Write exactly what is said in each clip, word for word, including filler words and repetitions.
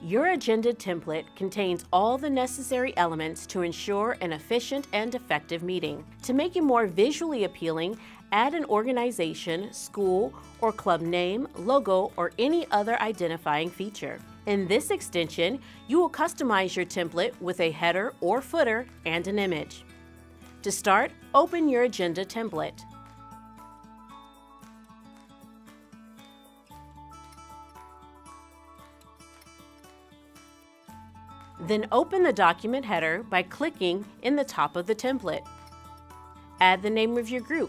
Your agenda template contains all the necessary elements to ensure an efficient and effective meeting. To make it more visually appealing, add an organization, school, or club name, logo, or any other identifying feature. In this extension, you will customize your template with a header or footer and an image. To start, open your agenda template. Then open the document header by clicking in the top of the template. Add the name of your group.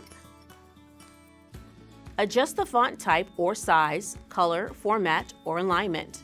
Adjust the font type or size, color, format, or alignment.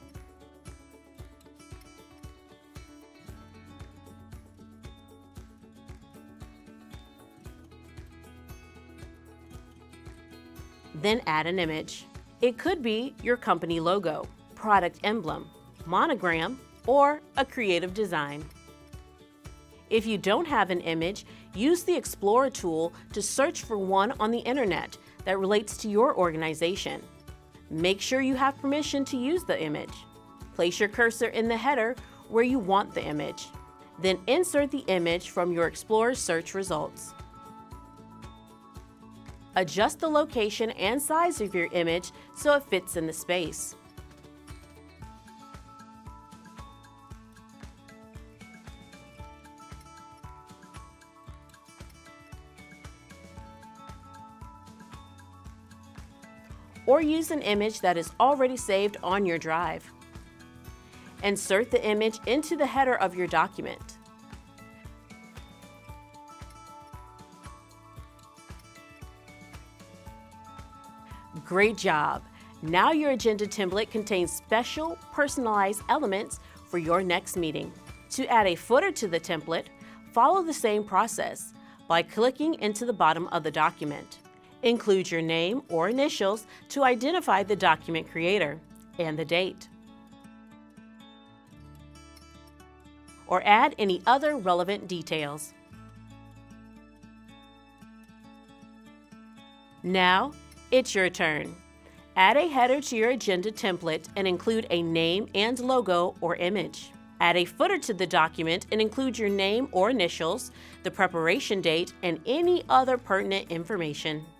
Then add an image. It could be your company logo, product emblem, monogram, or a creative design. If you don't have an image, use the Explorer tool to search for one on the internet that relates to your organization. Make sure you have permission to use the image. Place your cursor in the header where you want the image. Then insert the image from your Explorer search results. Adjust the location and size of your image so it fits in the space. Or use an image that is already saved on your drive. Insert the image into the header of your document. Great job! Now your agenda template contains special, personalized elements for your next meeting. To add a footer to the template, follow the same process by clicking into the bottom of the document. Include your name or initials to identify the document creator and the date. Or add any other relevant details. Now, it's your turn. Add a header to your agenda template and include a name and logo or image. Add a footer to the document and include your name or initials, the preparation date, and any other pertinent information.